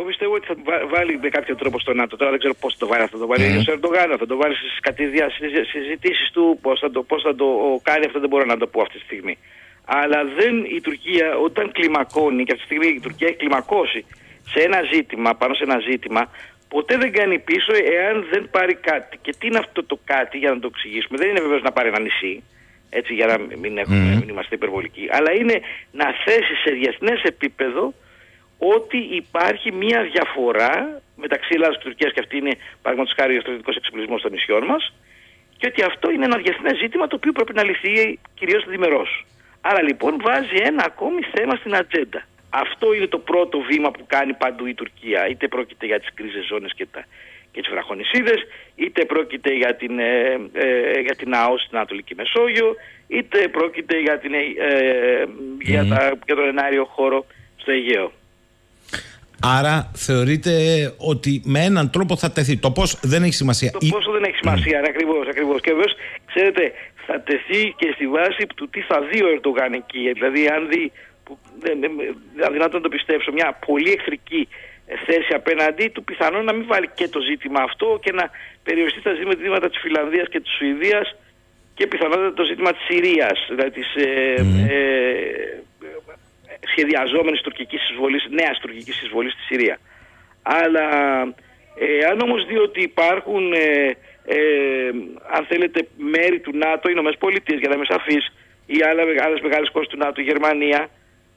πιστεύω ότι θα βάλει με κάποιο τρόπο στο ΝΑΤΟ. Τώρα δεν ξέρω πώς θα το βάλει. Θα το βάλει ο Ερντογάν, θα το βάλει στις συζητήσεις του. Πώς θα το κάνει αυτό δεν μπορώ να το πω αυτή τη στιγμή. Αλλά η Τουρκία όταν κλιμακώνει, και αυτή τη στιγμή η Τουρκία έχει κλιμακώσει σε ένα ζήτημα, πάνω σε ένα ζήτημα, ποτέ δεν κάνει πίσω εάν δεν πάρει κάτι. Και τι είναι αυτό το κάτι, για να το εξηγήσουμε? Δεν είναι βεβαίως να πάρει ένα νησί, έτσι, για να μην είμαστε υπερβολικοί, αλλά είναι να θέσει σε διεθνές επίπεδο ότι υπάρχει μια διαφορά μεταξύ Ελλάδας και Τουρκίας, και αυτή είναι παραδείγματος χάρη ο στρατιωτικός εξοπλισμός των νησιών μας, και ότι αυτό είναι ένα διεθνές ζήτημα το οποίο πρέπει να λυθεί κυρίως διμερώς. Άρα λοιπόν βάζει ένα ακόμη θέμα στην ατζέντα. Αυτό είναι το πρώτο βήμα που κάνει παντού η Τουρκία. Είτε πρόκειται για τις κρίζες ζώνες και τις βραχονησίδες, είτε πρόκειται για την ΑΟΣ στην Ανατολική Μεσόγειο, είτε πρόκειται για τον εναέριο χώρο στο Αιγαίο. Άρα θεωρείτε ότι με έναν τρόπο θα τεθεί. Το πώς δεν έχει σημασία. Το πόσο δεν έχει σημασία, ακριβώς. Και βεβαίως, ξέρετε, θα τεθεί και στη βάση του τι θα δει ο Ερντογάν εκεί. Δηλαδή, αν δει, αδυνατόν να το πιστέψω, μια πολύ εχθρική θέση απέναντί του, πιθανόν να μην βάλει και το ζήτημα αυτό και να περιοριστεί στα ζητήματα της Φιλανδίας και της Σουηδίας και πιθανότατα το ζήτημα της Συρίας, δηλαδή της σχεδιαζόμενης τουρκικής εισβολής, νέας τουρκικής εισβολής στη Συρία. Αλλά αν όμως δει ότι υπάρχουν αν θέλετε μέρη του ΝΑΤΟ, οι Ηνωμένες Πολιτείες, για να είμαι σαφής, ή άλλες μεγάλες χώρες του ΝΑΤΟ, η Γερμανία,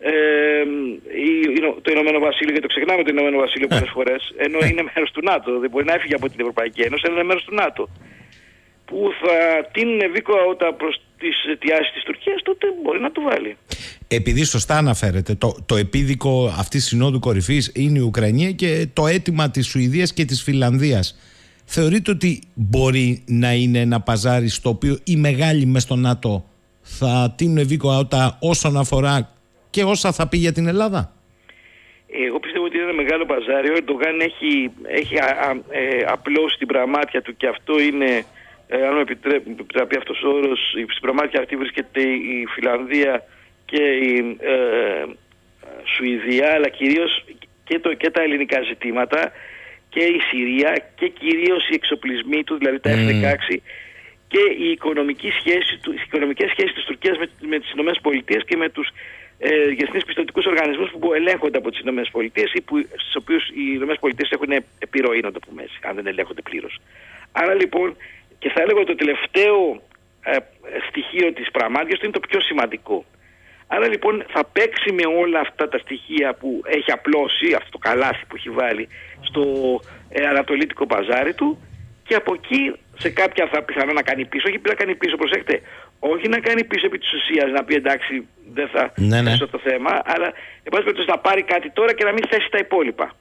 το Ηνωμένο Βασίλειο, και το ξεχνάμε το Ηνωμένο Βασίλειο πολλές φορές, ενώ είναι μέρος του ΝΑΤΟ, δεν μπορεί να έφυγε από την Ευρωπαϊκή Ένωση, αλλά είναι μέρος του ΝΑΤΟ, που θα τίνουν ευήκοα προς τις αιτιάσεις της Τουρκίας, τότε μπορεί να το βάλει. Επειδή σωστά αναφέρεται, το επίδικο αυτής της Συνόδου Κορυφής είναι η Ουκρανία και το αίτημα της Σουηδίας και της Φιλανδίας. Θεωρείτε ότι μπορεί να είναι ένα παζάρι στο οποίο οι μεγάλοι μες στο ΝΑΤΟ θα τίνουν ευήκοα όσον αφορά και όσα θα πει για την Ελλάδα? Εγώ πιστεύω ότι είναι ένα μεγάλο παζάρι. Ο Ερντογάν έχει απλώσει την πραμάτια του, και αυτό είναι, αν μου επιτραπεί αυτός ο όρος, στην πραμάτια αυτή βρίσκεται η Φιλανδία και η Σουηδία, αλλά κυρίως και τα ελληνικά ζητήματα και η Συρία και κυρίως οι εξοπλισμοί του, δηλαδή τα F-16, και οι οικονομικές σχέσεις της Τουρκίας με τις Ηνωμένες Πολιτείες και με τους διεθνείς πιστωτικούς οργανισμούς που ελέγχονται από τις Ηνωμένες Πολιτείες ή στους οποίους οι Ηνωμένες Πολιτείες έχουν επιρροή, να το πούμε έτσι, αν δεν ελέγχονται πλήρως. Άρα λοιπόν, και θα έλεγα ότι το τελευταίο στοιχείο της πραμάτιας είναι το πιο σημαντικό. Άρα λοιπόν θα παίξει με όλα αυτά τα στοιχεία που έχει απλώσει, αυτό το καλάθι που έχει βάλει στο ανατολίτικο παζάρι του, και από εκεί σε κάποια θα πιθανό να κάνει πίσω. Όχι να κάνει πίσω, προσέξτε, όχι να κάνει πίσω επί της ουσίας, να πει εντάξει δεν θα θέσω το θέμα, αλλά εν πάση περιπτώσει να πάρει κάτι τώρα και να μην θέσει τα υπόλοιπα.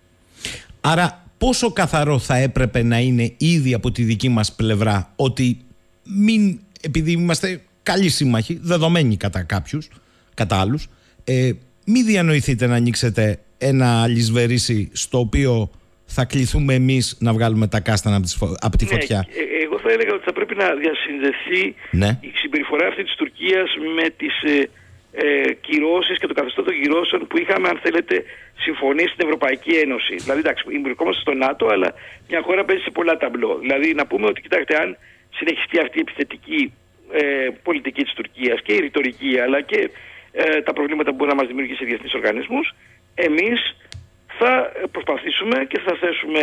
Άρα πόσο καθαρό θα έπρεπε να είναι ήδη από τη δική μας πλευρά ότι επειδή είμαστε καλοί σύμμαχοι, δεδομένοι κατά άλλους, μην διανοηθείτε να ανοίξετε ένα λησβερίσι στο οποίο θα κληθούμε εμείς να βγάλουμε τα κάστανα από τη φωτιά. Εγώ θα έλεγα ότι θα πρέπει να διασυνδεθεί η συμπεριφορά αυτή της Τουρκίας με τις κυρώσεις και το καθεστώς των κυρώσεων που είχαμε, αν θέλετε, συμφωνήσει στην Ευρωπαϊκή Ένωση. Δηλαδή, εντάξει, βρισκόμαστε στο ΝΑΤΟ, αλλά μια χώρα παίζει σε πολλά ταμπλό. Δηλαδή, να πούμε ότι, κοιτάξτε, αν συνεχιστεί αυτή η επιθετική πολιτική της Τουρκίας και η ρητορική, αλλά και τα προβλήματα που μπορεί να μας δημιουργήσει σε διεθνείς οργανισμούς, εμείς θα προσπαθήσουμε και θα θέσουμε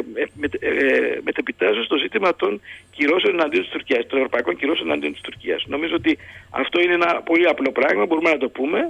μετεπιτάζω στο ζήτημα των κυρώσεων εναντίον της Τουρκίας, των ευρωπαϊκών κυρώσεων εναντίον της Τουρκίας. Νομίζω ότι αυτό είναι ένα πολύ απλό πράγμα, μπορούμε να το πούμε.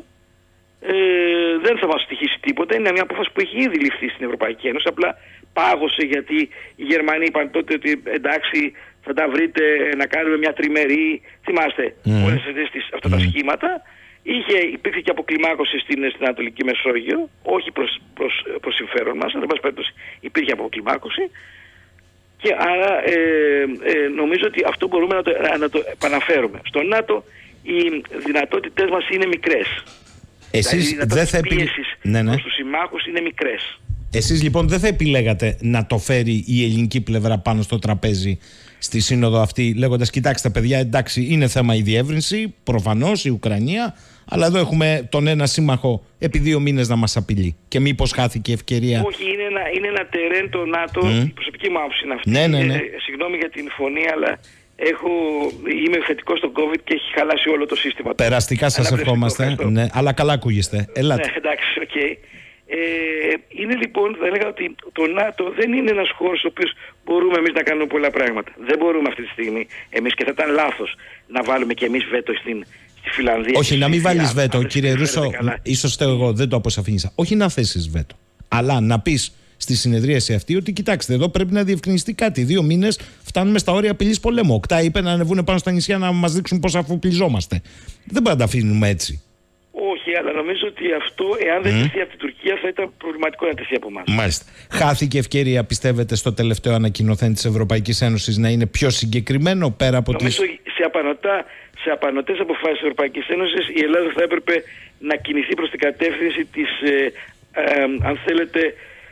Δεν θα μας στοιχήσει τίποτα. Είναι μια απόφαση που έχει ήδη ληφθεί στην Ευρωπαϊκή Ένωση. Απλά πάγωσε γιατί οι Γερμανοί είπαν τότε ότι εντάξει, θα τα βρείτε να κάνουμε μια τριμερή. Θυμάστε όλες αυτά τα σχήματα. Υπήρχε και αποκλιμάκωση στην Ανατολική Μεσόγειο, όχι προς συμφέρον μας, αλλά εν πάση περιπτώσει υπήρχε αποκλιμάκωση, και άρα νομίζω ότι αυτό μπορούμε να το επαναφέρουμε. Στο ΝΑΤΟ οι δυνατότητες μας είναι μικρές. Εσείς δηλαδή, οι δυνατότητες πίεσης προς τους συμμάχους είναι μικρές. Εσείς λοιπόν δεν θα επιλέγατε να το φέρει η ελληνική πλευρά πάνω στο τραπέζι στη σύνοδο αυτή, λέγοντας κοιτάξτε παιδιά, εντάξει είναι θέμα η διεύρυνση, προφανώς η Ουκρανία, αλλά εδώ έχουμε τον ένα σύμμαχο επί 2 μήνες να μας απειλεί και μήπως χάθηκε ευκαιρία? Όχι, είναι ένα τερέν το ΝΑΤΟ, η προσωπική μου άποψη είναι αυτή. Ναι. Συγγνώμη για την φωνή, αλλά είμαι θετικός στο COVID και έχει χαλάσει όλο το σύστημα. Περαστικά σας ευχόμαστε, ναι, αλλά καλά ακούγεστε. Ελάτε. Ναι, εντάξει, οκ. Είναι λοιπόν, θα έλεγα ότι το ΝΑΤΟ δεν είναι ένας χώρος ο οποίος μπορούμε εμείς να κάνουμε πολλά πράγματα. Δεν μπορούμε αυτή τη στιγμή εμείς, και θα ήταν λάθος να βάλουμε και εμείς βέτο στη Φιλανδία. Όχι, να μην βάλεις βέτο, κύριε Ρούσο, ίσως εγώ δεν το αποσαφήνισα. Όχι να θέσεις βέτο, αλλά να πεις στη συνεδρίαση αυτή ότι κοιτάξτε, εδώ πρέπει να διευκρινιστεί κάτι. 2 μήνες φτάνουμε στα όρια απειλής πολέμου. Οκτά είπε να ανεβούν πάνω στα νησιά να μας δείξουν πώς αφοπλιζόμαστε. Δεν πρέπει να τα αφήνουμε έτσι. Όχι, αλλά νομίζω ότι αυτό, εάν δεν τεθεί από την Τουρκία, θα ήταν προβληματικό να τεθεί από εμάς. Μάλιστα. Χάθηκε ευκαιρία, πιστεύετε, στο τελευταίο ανακοινωθέν της Ευρωπαϊκής Ένωσης να είναι πιο συγκεκριμένο πέρα από νομίζω σε απανωτές αποφάσεις της Ευρωπαϊκής Ένωσης η Ελλάδα θα έπρεπε να κινηθεί προς την κατεύθυνση της, αν θέλετε,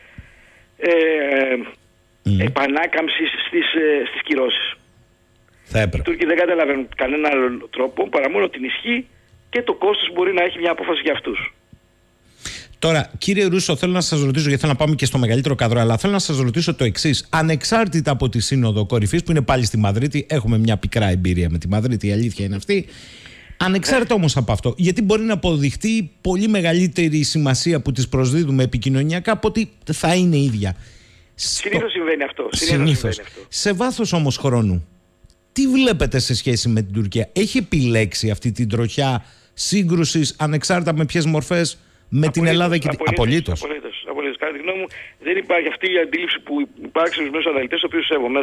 επανάκαμψης στις κυρώσεις. Οι Τούρκοι δεν καταλαβαίνουν κανένα άλλο τρόπο παρά μόνο την ισχύ και το κόστος μπορεί να έχει μια απόφαση για αυτούς. Τώρα, κύριε Ρούσο, θέλω να σας ρωτήσω, γιατί θέλω να πάμε και στο μεγαλύτερο καδρό, αλλά θέλω να σας ρωτήσω το εξής. Ανεξάρτητα από τη Σύνοδο Κορυφής που είναι πάλι στη Μαδρίτη, έχουμε μια πικρά εμπειρία με τη Μαδρίτη, η αλήθεια είναι αυτή. Ανεξάρτητα όμως από αυτό, γιατί μπορεί να αποδειχτεί πολύ μεγαλύτερη σημασία που της προσδίδουμε επικοινωνιακά από ότι θα είναι ίδια. Συνήθως συμβαίνει αυτό. Συνήθως. Σε βάθος όμως χρόνου, τι βλέπετε σε σχέση με την Τουρκία? Έχει επιλέξει αυτή την τροχιά σύγκρουσης ανεξάρτητα με ποιες μορφές με την Ελλάδα και την... Απολύτως. Κατά τη γνώμη μου δεν υπάρχει αυτή η αντίληψη που υπάρχει στους μέσους αναλυτές, ο οποίος σέβομαι.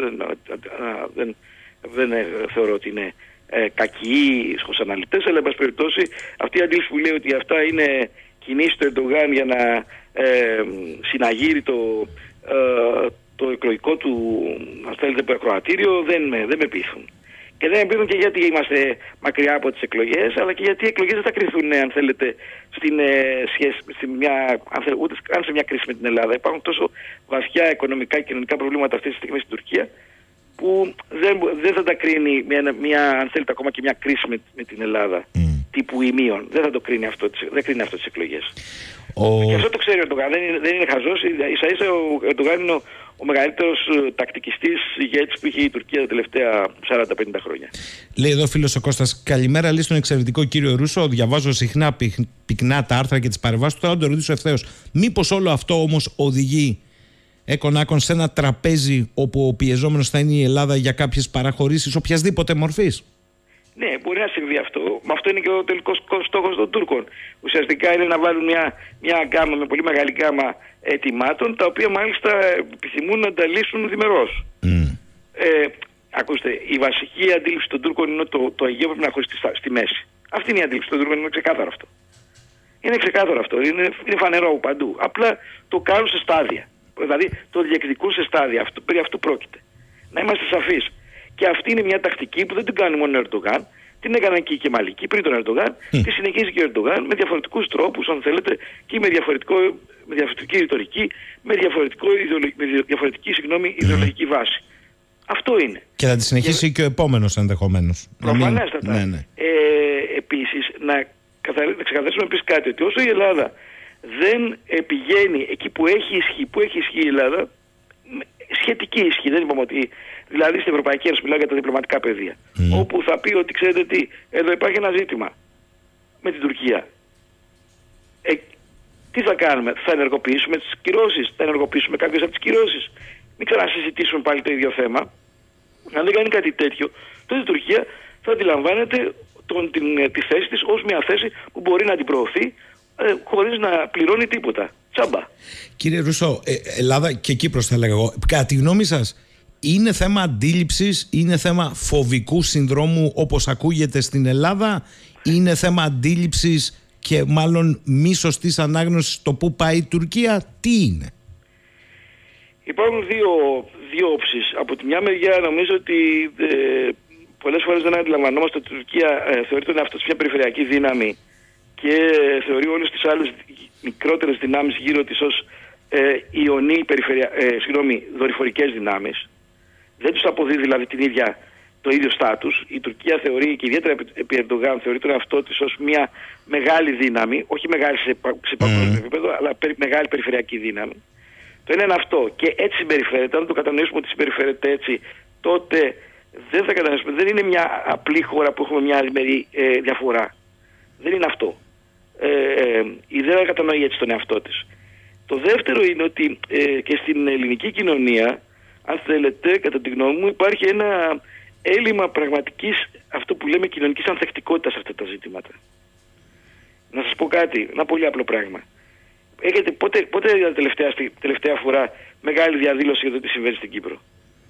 Δεν θεωρώ ότι είναι κακοί στους αναλυτές, αλλά εν πάση περιπτώσει αυτή η αντίληψη που λέει ότι αυτά είναι κινήσεις του Ερντογάν για να συναγείρει το εκλογικό του, αν θέλετε, ακροατήριο, δεν με πείθουν. Και δεν με πείθουν και γιατί είμαστε μακριά από τις εκλογές, αλλά και γιατί οι εκλογές δεν θα κρυθούν, αν θέλετε, στην σχέση, ούτε καν σε μια κρίση με την Ελλάδα. Υπάρχουν τόσο βαθιά οικονομικά και κοινωνικά προβλήματα αυτή τη στιγμή στην Τουρκία, που δεν θα τα κρίνει αν θέλετε, ακόμα και μια κρίση με την Ελλάδα τύπου ημίων. Δεν θα το κρίνει αυτό, δεν κρίνει αυτό τις εκλογές. Και αυτό το ξέρει ο Ερντογάν, δεν είναι χαζός. Ίσα-ίσα ο Ερντογάν είναι ο μεγαλύτερος τακτικιστής ηγέτης που είχε η Τουρκία τα τελευταία 40-50 χρόνια. Λέει εδώ φίλος ο Κώστας, καλημέρα, λέει στον εξαιρετικό κύριο Ρούσο. Διαβάζω συχνά πυκνά τα άρθρα και τις παρεμβάσεις του. Θέλω να το ρωτήσω ευθέως. Μήπως όλο αυτό όμως οδηγεί έκον σε ένα τραπέζι όπου ο πιεζόμενος θα είναι η Ελλάδα για κάποιες παραχωρήσεις οποιασδήποτε μορφής? Ναι, μπορεί να συμβεί αυτό. Με αυτό είναι και ο τελικός στόχος των Τούρκων. Ουσιαστικά είναι να βάλουν μια γκάμα με πολύ μεγάλη γκάμα αιτημάτων, τα οποία μάλιστα επιθυμούν να τα λύσουν διμερώς. Ακούστε, η βασική αντίληψη των Τούρκων είναι ότι το Αιγαίο πρέπει να χωριστεί στη μέση. Αυτή είναι η αντίληψη των Τούρκων, είναι ξεκάθαρο αυτό. Είναι ξεκάθαρο αυτό, είναι φανερό παντού. Απλά το κάνουν σε στάδια. Δηλαδή το διεκδικούν σε στάδια. Περί αυτού πρόκειται. Να είμαστε σαφείς. Και αυτή είναι μια τακτική που δεν την κάνει μόνο ο Ερντογάν, την έκαναν και οι Κεμαλικοί πριν τον Ερντογάν, τη συνεχίζει και ο Ερντογάν με διαφορετικούς τρόπους, αν θέλετε, και με διαφορετική ρητορική, με διαφορετική ιδεολογική βάση. Αυτό είναι. Και θα τη συνεχίσει και ο επόμενος ενδεχομένως. Προφανέστατα. Ναι. Επίσης, να ξεκαθαρίσουμε επίσης κάτι, ότι όσο η Ελλάδα δεν πηγαίνει εκεί που έχει ισχύ η Ελλάδα, σχετική ισχύ, δεν είπαμε ότι. Δηλαδή στην Ευρωπαϊκή Ένωση, μιλάω για τα διπλωματικά πεδία. Όπου θα πει ότι ξέρετε τι, εδώ υπάρχει ένα ζήτημα με την Τουρκία. Τι θα κάνουμε, θα ενεργοποιήσουμε τις κυρώσεις, θα ενεργοποιήσουμε κάποιες από τις κυρώσεις. Μην ξανασυζητήσουμε πάλι το ίδιο θέμα. Αν δεν κάνει κάτι τέτοιο, τότε η Τουρκία θα αντιλαμβάνεται τη θέση της ως μια θέση που μπορεί να την προωθεί χωρίς να πληρώνει τίποτα. Τσάμπα. Κύριε Ρούσο, Ελλάδα και Κύπρος θα έλεγα εγώ. Κατά τη γνώμη σας, είναι θέμα αντίληψης, είναι θέμα φοβικού συνδρόμου όπως ακούγεται στην Ελλάδα, είναι θέμα αντίληψης και μάλλον μη σωστής ανάγνωσης το που πάει η Τουρκία? Τι είναι? Υπάρχουν δύο όψεις. Από τη μια μεριά νομίζω ότι πολλές φορές δεν αντιλαμβανόμαστε ότι η Τουρκία θεωρεί τον εαυτό της μια περιφερειακή δύναμη και θεωρεί όλες τις άλλες μικρότερες δυνάμεις γύρω της ως ιονεί δορυφορικές δυνάμεις. Δεν τους αποδίδει δηλαδή το ίδιο στάτους. Η Τουρκία θεωρεί, και ιδιαίτερα επί Ερντογάν, θεωρεί τον εαυτό της ως μια μεγάλη δύναμη, όχι μεγάλη σε παγκόσμιο επίπεδο, αλλά μεγάλη περιφερειακή δύναμη. Το ένα είναι αυτό. Και έτσι συμπεριφέρεται. Αν το κατανοήσουμε ότι συμπεριφέρεται έτσι, τότε δεν θα κατανοήσουμε. Δεν είναι μια απλή χώρα που έχουμε μια αλλημερή διαφορά. Δεν είναι αυτό. Δεν κατανοεί έτσι τον εαυτό της. Το δεύτερο είναι ότι και στην ελληνική κοινωνία, αν θέλετε, κατά τη γνώμη μου, υπάρχει ένα έλλειμμα πραγματικής, αυτό που λέμε, κοινωνικής ανθεκτικότητας σε αυτά τα ζητήματα. Να σας πω κάτι, ένα πολύ απλό πράγμα. Έχετε πότε είδατε τελευταία φορά μεγάλη διαδήλωση για το τι συμβαίνει στην Κύπρο?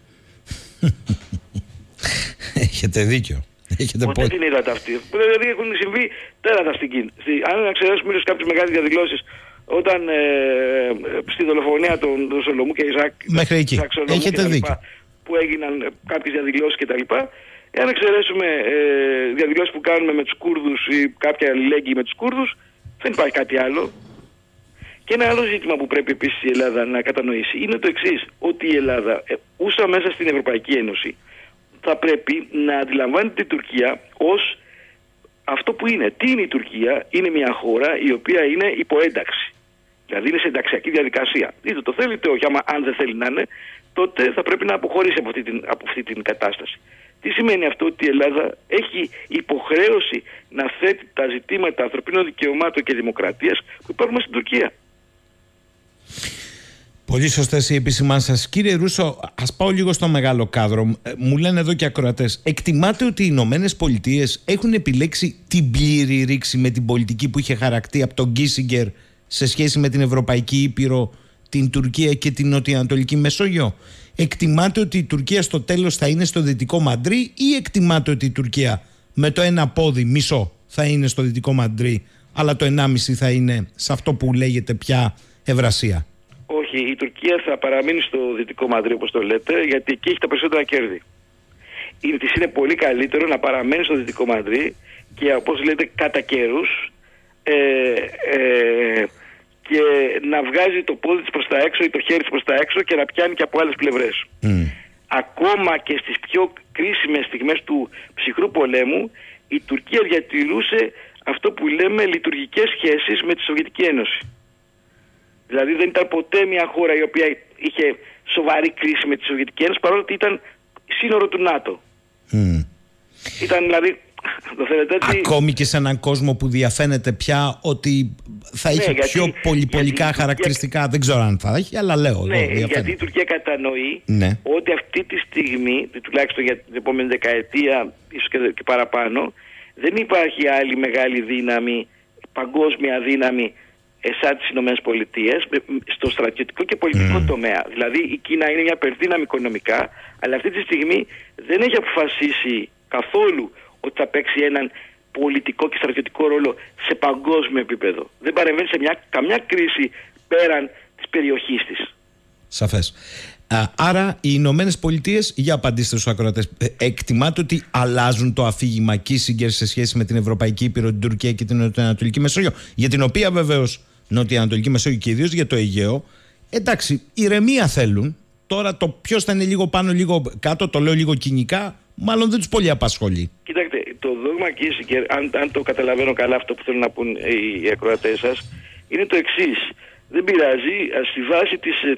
Έχετε δίκιο. Ποτέ την είδατε αυτή. Δηλαδή έχουν συμβεί τέρατα στην Κύπρο. Αν εξαιρέσουμε ίσως κάποιες μεγάλες διαδηλώσεις όταν στη δολοφονία των Σολομού και Ιζάκ, μέχρι εκεί. Έχετε δίκιο. Που έγιναν κάποιες διαδηλώσεις κτλ. Εάν εξαιρέσουμε διαδηλώσεις που κάνουμε με τους Κούρδους ή κάποια αλληλέγγυη με τους Κούρδους, δεν υπάρχει κάτι άλλο. Και ένα άλλο ζήτημα που πρέπει επίσης η Ελλάδα να κατανοήσει είναι το εξής, ότι η Ελλάδα, ούσα μέσα στην Ευρωπαϊκή Ένωση, θα πρέπει να αντιλαμβάνεται την Τουρκία ως αυτό που είναι. Τι είναι η Τουρκία? Είναι μια χώρα η οποία είναι υποένταξη. Δηλαδή είναι σε ενταξιακή διαδικασία. Είτε το θέλει είτε όχι. Αν δεν θέλει να είναι, τότε θα πρέπει να αποχωρήσει από αυτή την κατάσταση. Τι σημαίνει αυτό? Ότι η Ελλάδα έχει υποχρέωση να θέτει τα ζητήματα ανθρωπίνων δικαιωμάτων και δημοκρατίας που υπάρχουν στην Τουρκία. Πολύ σωστές οι επισημάνσεις σας. Κύριε Ρούσο, ας πάω λίγο στο μεγάλο κάδρο. Μου λένε εδώ και ακροατές. Εκτιμάτε ότι οι Ηνωμένες Πολιτείες έχουν επιλέξει την πλήρη ρήξη με την πολιτική που είχε χαρακτεί από τον Κίσιγκερ σε σχέση με την Ευρωπαϊκή Ήπειρο, την Τουρκία και την Νοτιοανατολική Μεσόγειο? Εκτιμάτε ότι η Τουρκία στο τέλος θα είναι στο Δυτικό Μαντρί, ή εκτιμάτε ότι η Τουρκία με το ένα πόδι, μισό, θα είναι στο Δυτικό Μαντρί, αλλά το 1,5 θα είναι σε αυτό που λέγεται πια Ευρασία? Όχι, η Τουρκία θα παραμείνει στο Δυτικό Μαντρί, όπως το λέτε, γιατί εκεί έχει τα περισσότερα κέρδη. Της είναι πολύ καλύτερο να παραμένει στο Δυτικό Μαντρί και, όπως λέτε, κατά καιρούς και να βγάζει το πόδι της προς τα έξω ή το χέρι της προς τα έξω και να πιάνει και από άλλες πλευρές. Ακόμα και στις πιο κρίσιμες στιγμές του ψυχρού πολέμου, η Τουρκία διατηρούσε αυτό που λέμε λειτουργικές σχέσεις με τη Σοβιετική Ένωση. Δηλαδή δεν ήταν ποτέ μια χώρα η οποία είχε σοβαρή κρίση με τη Σοβιετική Ένωση, παρόλο ότι ήταν σύνορο του ΝΑΤΟ. Ήταν δηλαδή, το θέλετε έτσι... Ακόμη και σε έναν κόσμο που διαφαίνεται πια ότι θα είχε πιο πολυπολικά χαρακτηριστικά. Δεν ξέρω αν θα έχει, αλλά λέω. Ναι, γιατί η Τουρκία κατανοεί ότι αυτή τη στιγμή, τουλάχιστον για την επόμενη δεκαετία, ίσως και παραπάνω, δεν υπάρχει άλλη μεγάλη δύναμη, παγκόσμια δύναμη, σαν τις Ηνωμένες Πολιτείες, στο στρατιωτικό και πολιτικό τομέα. Δηλαδή η Κίνα είναι μια υπερδύναμη οικονομικά, αλλά αυτή τη στιγμή δεν έχει αποφασίσει καθόλου ότι θα παίξει έναν πολιτικό και στρατιωτικό ρόλο σε παγκόσμιο επίπεδο. Δεν παρεμβαίνει σε καμιά κρίση πέραν της περιοχής της. Σαφές. Άρα οι Ηνωμένες Πολιτείες, για απαντήστε στους ακροατές, εκτιμάτε ότι αλλάζουν το αφήγημα Κίσιγκερ σε σχέση με την Ευρωπαϊκή Ήπειρο, την Τουρκία και την Νοτιοανατολική Μεσόγειο, για την οποία βεβαίως Νοτιοανατολική Μεσόγειο και ιδίως για το Αιγαίο, εντάξει, ηρεμία θέλουν. Τώρα το ποιος θα είναι λίγο πάνω, λίγο κάτω, το λέω λίγο κοινικά, μάλλον δεν τους πολύ απασχολεί. Κοιτάξτε, το δόγμα Κίσιγκερ, αν το καταλαβαίνω καλά αυτό που θέλουν να πούν οι ακροατές σας, είναι το εξής. Δεν πειράζει, στη βάση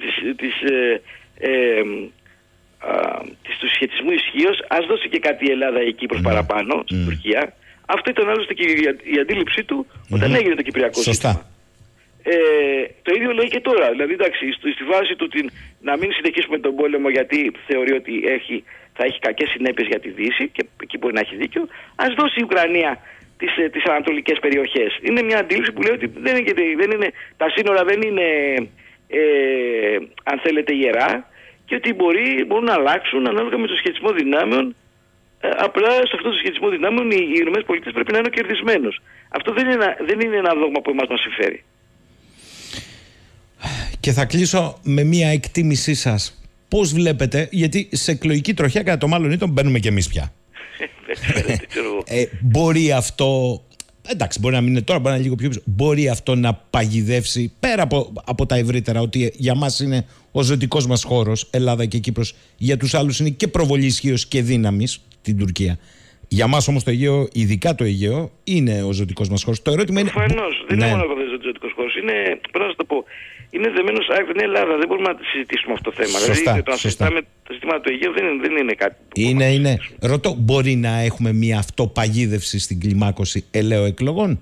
του σχετισμού ισχύως, ας δώσει και κάτι η Ελλάδα ή η Κύπρος παραπάνω στην Τουρκία. Αυτό ήταν άλλωστε και η αντίληψή του όταν έγινε το Κυπριακό σύστημα. Το ίδιο λέει και τώρα. Δηλαδή, εντάξει, στη βάση του να μην συνεχίσουμε τον πόλεμο γιατί θεωρεί ότι θα έχει κακές συνέπειες για τη Δύση, και εκεί μπορεί να έχει δίκιο, ας δώσει η Ουκρανία τις ανατολικές περιοχές. Είναι μια αντίληψη που λέει ότι τα σύνορα δεν είναι, αν θέλετε, ιερά, και ότι μπορούν να αλλάξουν ανάλογα με το σχετισμό δυνάμεων. Απλά σε αυτό το σχετισμό δυνάμεων οι ΗΠΑ πρέπει να είναι ο κερδισμένος. Αυτό δεν είναι ένα δόγμα που εμάς μας συμφέρει. Και θα κλείσω με μια εκτίμησή σας. Πώς βλέπετε, γιατί σε εκλογική τροχιά κατά το μάλλον ήτον μπαίνουμε κι εμείς πια. Μπορεί αυτό εντάξει, μπορεί να μην είναι τώρα, μπορεί να είναι λίγο πιο πίσω. Μπορεί αυτό να παγιδεύσει πέρα από τα ευρύτερα, ότι για μας είναι ο ζωτικός μας χώρος, Ελλάδα και Κύπρος, για τους άλλους είναι και προβολή ισχύως και δύναμης, την Τουρκία. Για μας όμως το Αιγαίο, ειδικά το Αιγαίο, είναι ο ζωτικός μας χώρος. Το ερώτημα είναι. Προφανώς, δεν είναι μόνο ο ζωτικός χώρος. Είναι, πρέπει να το πω, είναι δεμένος άκρη, είναι Ελλάδα. Δεν μπορούμε να συζητήσουμε αυτό το θέμα. Σωστά, δηλαδή, το να συζητάμε τα ζητήματα του Αιγαίου δεν είναι κάτι. Είναι. Ρωτώ, μπορεί να έχουμε μια αυτοπαγίδευση στην κλιμάκωση ελαίου εκλογών?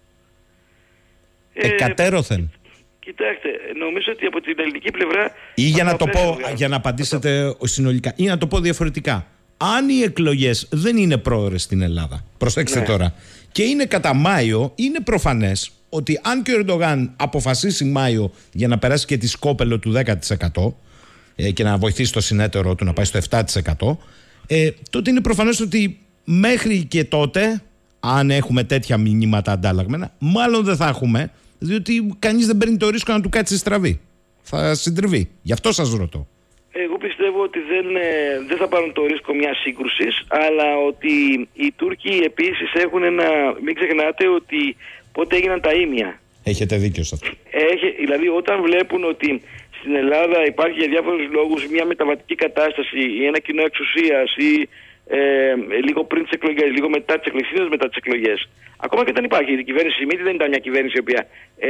Εκατέρωθεν. Κοιτάξτε, νομίζω ότι από την ελληνική πλευρά. Ή για να απαντήσετε συνολικά, ή να το πω διαφορετικά. Αν οι εκλογές δεν είναι πρόωρες στην Ελλάδα, προσέξτε τώρα, και είναι κατά Μάιο, είναι προφανές ότι αν και ο Ερντογάν αποφασίσει Μάιο για να περάσει και τη σκόπελο του 10% και να βοηθήσει το συνέτερο του να πάει στο 7%, τότε είναι προφανές ότι μέχρι και τότε, αν έχουμε τέτοια μηνύματα αντάλλαγμενα, μάλλον δεν θα έχουμε, διότι κανείς δεν παίρνει το ρίσκο να του κάτσει στραβή. Θα συντριβεί. Γι' αυτό σας ρωτώ. Εγώ πιστεύω ότι δεν θα πάρουν το ρίσκο μιας σύγκρουσης, αλλά ότι οι Τούρκοι επίσης έχουν μην ξεχνάτε ότι πότε έγιναν τα ήμια. Έχετε δίκιο σε αυτό. Δηλαδή όταν βλέπουν ότι στην Ελλάδα υπάρχει για διάφορους λόγους μια μεταβατική κατάσταση ή ένα κοινό εξουσίας ή λίγο πριν τις εκλογές, λίγο μετά τις εκλογές, συνήθως μετά τις εκλογές. Ακόμα και όταν υπάρχει η κυβέρνηση Σιμίτη δεν ήταν μια κυβέρνηση η οποία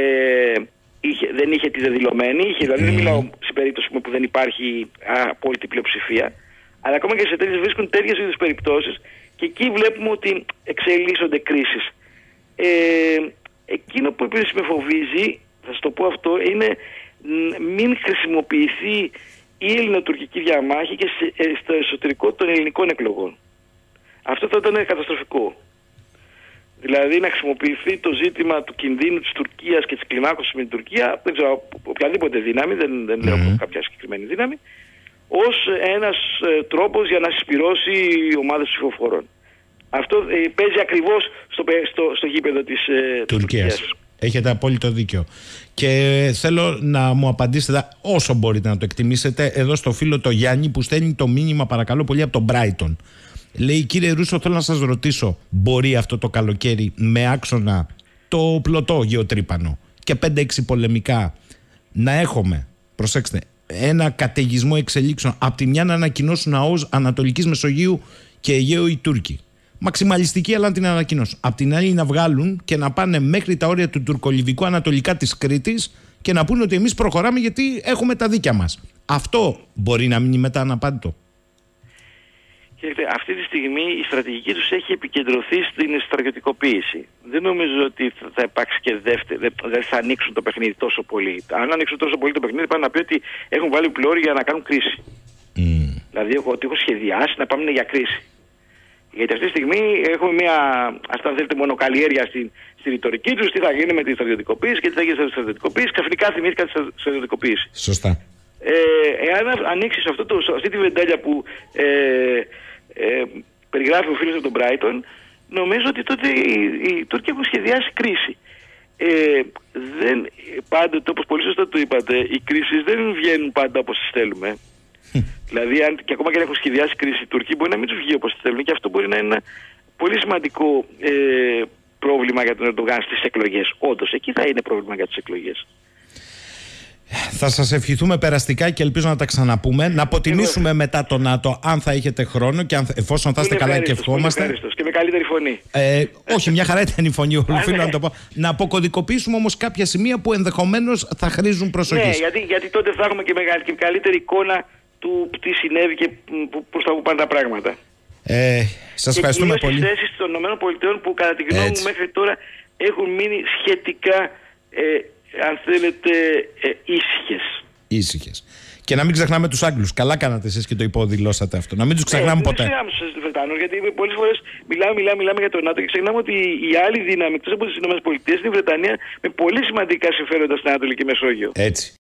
δεν είχε τη δεδηλωμένη, δηλαδή δεν μιλάω σε περίπτωση που δεν υπάρχει απόλυτη πλειοψηφία, αλλά ακόμα και σε τέτοιες βρίσκουν τέτοιες είδους περιπτώσεις και εκεί βλέπουμε ότι εξελίσσονται κρίσεις. Εκείνο που επίσης με φοβίζει, θα σας το πω αυτό, είναι μην χρησιμοποιηθεί η ελληνοτουρκική διαμάχη και στο εσωτερικό των ελληνικών εκλογών. Αυτό θα ήταν καταστροφικό. Δηλαδή να χρησιμοποιηθεί το ζήτημα του κινδύνου της Τουρκίας και της κλιμάκωσης με την Τουρκία, δεν ξέρω, οποιαδήποτε δύναμη, δεν λέω κάποια συγκεκριμένη δύναμη, ως ένας τρόπος για να συσπυρώσει ομάδες ψηφοφόρων. Αυτό παίζει ακριβώς στο γήπεδο της Τουρκίας. Έχετε απόλυτο δίκιο. Και θέλω να μου απαντήσετε όσο μπορείτε να το εκτιμήσετε εδώ στο φίλο το Γιάννη που στέλνει το μήνυμα παρακαλώ πολύ από τον Brighton. Λέει, κύριε Ρούσο, θέλω να σας ρωτήσω, μπορεί αυτό το καλοκαίρι με άξονα το πλωτό γεωτρύπανο και 5-6 πολεμικά να έχουμε, προσέξτε, ένα καταιγισμό εξελίξεων, απ' τη μια να ανακοινώσουν ΑΟΣ Ανατολικής Μεσογείου και Αιγαίου οι Τούρκοι. Μαξιμαλιστική, αλλά να την ανακοινώσουν. Απ' την άλλη να βγάλουν και να πάνε μέχρι τα όρια του τουρκολιβικού ανατολικά της Κρήτης και να πούνε ότι εμείς προχωράμε γιατί έχουμε τα δίκια μας. Αυτό μπορεί να μείνει μετά αναπάντητο? Αυτή τη στιγμή η στρατηγική τους έχει επικεντρωθεί στην στρατιωτικοποίηση. Δεν νομίζω ότι θα υπάρξει και δεν θα ανοίξουν το παιχνίδι τόσο πολύ. Αν ανοίξουν τόσο πολύ το παιχνίδι, πάνε να πει ότι έχουν βάλει πλώρη για να κάνουν κρίση. Δηλαδή ότι έχουν σχεδιάσει να πάμε για κρίση. Γιατί αυτή τη στιγμή έχουμε μια, αν θέλετε, μονοκαλλιέργεια στη ρητορική τους, τι θα γίνει με τη στρατιωτικοποίηση και τι θα γίνει με τη στρατιωτικοποίηση. Ξαφνικά θυμήθηκα τη στρατιωτικοποίηση. Σωστά. Εάν ανοίξεις αυτή τη βεντάλια που περιγράφει ο φίλος από τον Brighton, νομίζω ότι τότε οι Τούρκοι έχουν σχεδιάσει κρίση. Πάντοτε, όπως πολύ σωστά το είπατε, οι κρίσεις δεν βγαίνουν πάντα όπως τις θέλουμε. Δηλαδή, και ακόμα και αν έχουν σχεδιάσει κρίση οι Τούρκοι, μπορεί να μην τους βγει όπως τις θέλουν και αυτό μπορεί να είναι ένα πολύ σημαντικό πρόβλημα για τον Ερντογάν στις εκλογές. Όντως, εκεί θα είναι πρόβλημα για τις εκλογές. Θα σας ευχηθούμε περαστικά και ελπίζω να τα ξαναπούμε. Να αποτιμήσουμε μετά το ΝΑΤΟ, αν θα έχετε χρόνο και εφόσον θα είστε καλά και ευχόμαστε. Και με καλύτερη φωνή. Όχι, μια χαρά ήταν η φωνή, οφείλω να το πω. Να αποκωδικοποιήσουμε όμως κάποια σημεία που ενδεχομένως θα χρήζουν προσοχή. Ναι, γιατί τότε θα έχουμε και καλύτερη εικόνα του τι συνέβη και προς τα που πάνε τα πράγματα. Σας ευχαριστούμε πολύ. Και τις θέσεις των ΗΠΑ που κατά τη γνώμη μου μέχρι τώρα έχουν μείνει σχετικά αν θέλετε ήσυχες. Και να μην ξεχνάμε τους Άγγλους. Καλά κάνατε εσείς και το υποδηλώσατε αυτό. Να μην τους ξεχνάμε ποτέ. Δεν ξεχνάμε τους Βρετανούς, γιατί πολλές φορές μιλάμε για το ΝΑΤΟ και ξεχνάμε ότι η άλλη δύναμη εκτός από τις ΗΠΑ είναι η Βρετανία με πολύ σημαντικά συμφέροντα στην Ανατολική Μεσόγειο. Έτσι.